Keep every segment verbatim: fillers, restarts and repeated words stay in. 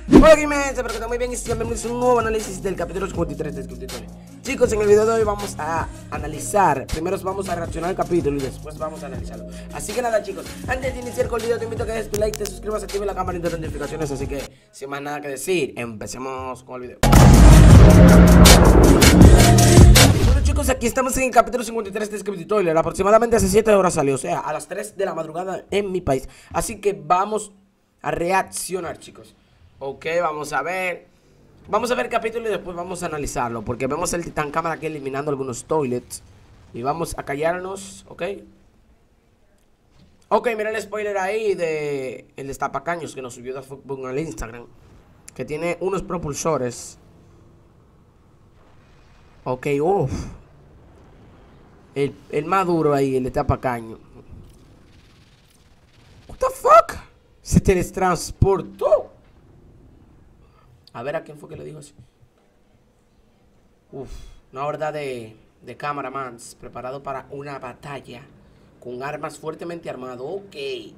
Hola gamers, espero que estén muy bien y bienvenidos a un nuevo análisis del capítulo cincuenta y tres de Escritorio. Chicos, en el video de hoy vamos a analizar, primero vamos a reaccionar al capítulo y después vamos a analizarlo. Así que nada chicos, antes de iniciar con el video te invito a que des tu like, te suscribas, active la campana de notificaciones. Así que sin más nada que decir, empecemos con el video. Bueno chicos, aquí estamos en el capítulo cincuenta y tres de Escritorio. Aproximadamente hace siete horas salió, o sea, a las tres de la madrugada en mi país. Así que vamos a reaccionar chicos. Ok, vamos a ver. Vamos a ver el capítulo y después vamos a analizarlo. Porque vemos el Titán Cámara aquí eliminando algunos toilets. Y vamos a callarnos, ok. Ok, mira el spoiler ahí de el destapacaños que nos subió de fútbol al Instagram. Que tiene unos propulsores. Ok, uff. El, el más duro ahí, el destapacaño. What the fuck? Se teletransportó. A ver a quién fue que le dijo así. Uf, una horda de, de cameramans preparado para una batalla con armas fuertemente armado. Ok.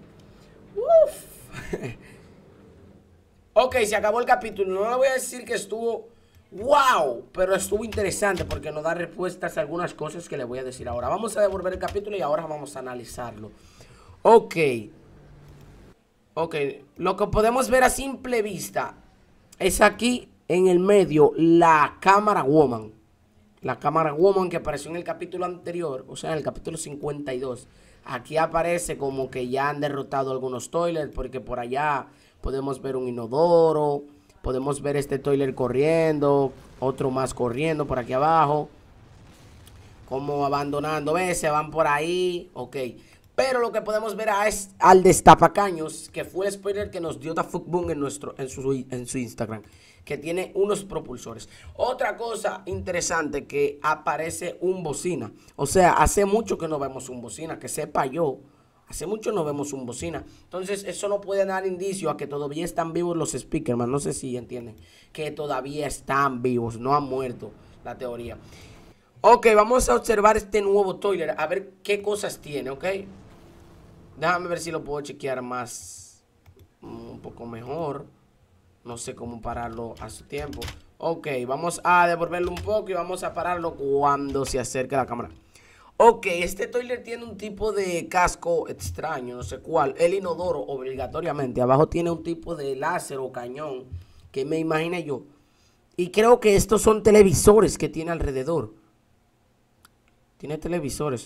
Uf. Ok, se acabó el capítulo. No le voy a decir que estuvo wow, pero estuvo interesante porque nos da respuestas a algunas cosas que le voy a decir ahora. Vamos a devolver el capítulo y ahora vamos a analizarlo. Ok. Ok, lo que podemos ver a simple vista es aquí en el medio la cámara woman. La cámara woman que apareció en el capítulo anterior, o sea en el capítulo cincuenta y dos. Aquí aparece como que ya han derrotado algunos toilers, porque por allá podemos ver un inodoro, podemos ver este toiler corriendo, otro más corriendo por aquí abajo, como abandonando, ¿ves? Se van por ahí, ok. Pero lo que podemos ver es al destapacaños, que fue el spoiler que nos dio DaFuckBoom en, nuestro, en, su, en su Instagram, que tiene unos propulsores. Otra cosa interesante, que aparece un bocina. O sea, hace mucho que no vemos un bocina, que sepa yo. Hace mucho no vemos un bocina. Entonces eso no puede dar indicio a que todavía están vivos los Speakerman. No sé si entienden. Que todavía están vivos, no han muerto, la teoría. Ok, vamos a observar este nuevo toiler, a ver qué cosas tiene, ok. Déjame ver si lo puedo chequear más, un poco mejor. No sé cómo pararlo a su tiempo. Ok, vamos a devolverlo un poco y vamos a pararlo cuando se acerque la cámara. Ok, este toiler tiene un tipo de casco extraño, no sé cuál. El inodoro, obligatoriamente. Abajo tiene un tipo de láser o cañón que me imaginé yo. Y creo que estos son televisores que tiene alrededor. Tiene televisores.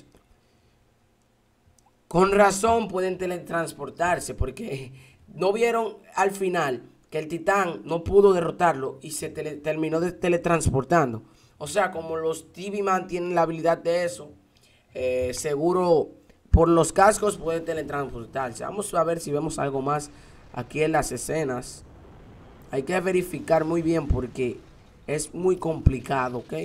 Con razón pueden teletransportarse, porque no vieron al final que el titán no pudo derrotarlo y se tele, terminó de teletransportando. O sea, como los T V Man tienen la habilidad de eso, eh, seguro por los cascos puede teletransportarse. Vamos a ver si vemos algo más aquí en las escenas. Hay que verificar muy bien porque es muy complicado, ¿ok?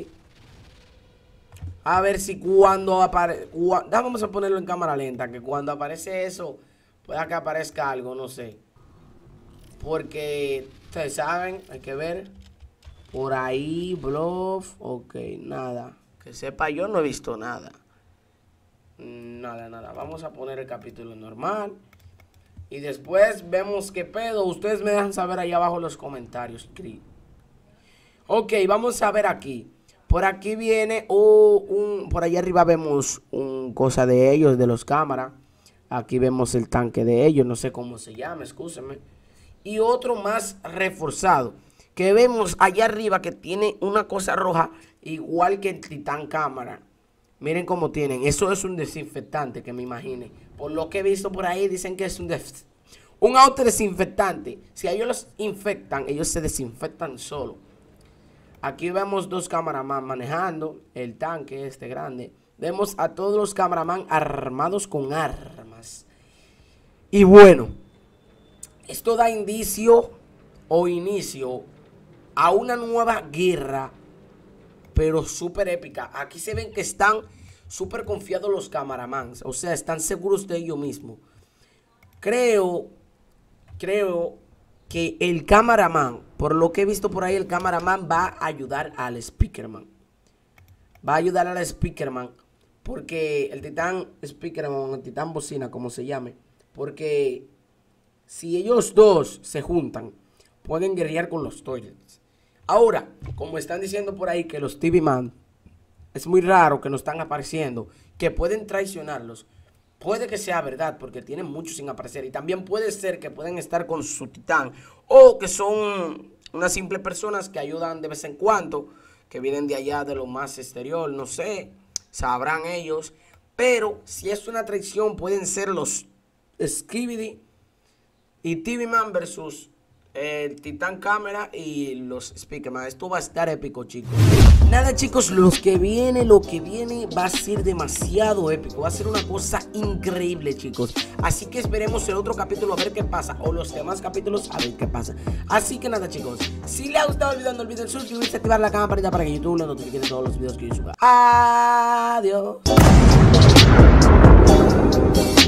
A ver si cuando aparece... Vamos a ponerlo en cámara lenta, que cuando aparece eso, pueda que aparezca algo, no sé. Porque, ustedes saben, hay que ver. Por ahí, bluff, ok, nada. Que sepa, yo no he visto nada. Nada, nada. Vamos a poner el capítulo normal. Y después vemos qué pedo. Ustedes me dejan saber ahí abajo en los comentarios. Ok, vamos a ver aquí. Por aquí viene oh, un... Por allá arriba vemos un cosa de ellos, de los cámaras. Aquí vemos el tanque de ellos, no sé cómo se llama, escúsenme. Y otro más reforzado, que vemos allá arriba que tiene una cosa roja, igual que el Titán Cámara. Miren cómo tienen, eso es un desinfectante que me imagine. Por lo que he visto por ahí dicen que es un, un auto desinfectante. Si a ellos los infectan, ellos se desinfectan solo. Aquí vemos dos camaraman manejando el tanque este grande. Vemos a todos los camaraman armados con armas. Y bueno, esto da indicio o inicio a una nueva guerra, pero súper épica. Aquí se ven que están súper confiados los cameramans. O sea, están seguros de ellos mismos. Creo, creo que el cameraman, por lo que he visto por ahí, el cameraman va a ayudar al Speakerman. Va a ayudar al Speakerman. Porque el titán Speakerman, el titán bocina, como se llame. Porque si ellos dos se juntan, pueden guerrear con los toilets. Ahora, como están diciendo por ahí que los T V Man es muy raro que no están apareciendo, que pueden traicionarlos, puede que sea verdad porque tienen mucho sin aparecer. Y también puede ser que pueden estar con su titán o que son unas simples personas que ayudan de vez en cuando, que vienen de allá de lo más exterior, no sé, sabrán ellos. Pero si es una traición, pueden ser los Skibidi y T V Man versus el Titán Cámara y los Speakerman. Esto va a estar épico, chicos. Nada, chicos, los que viene, lo que viene va a ser demasiado épico. Va a ser una cosa increíble, chicos. Así que esperemos el otro capítulo a ver qué pasa, o los demás capítulos a ver qué pasa. Así que nada, chicos, si les ha gustado el video, no olviden suscribirse, activar la campanita para que YouTube les notifique de todos los videos que yo suba. Adiós.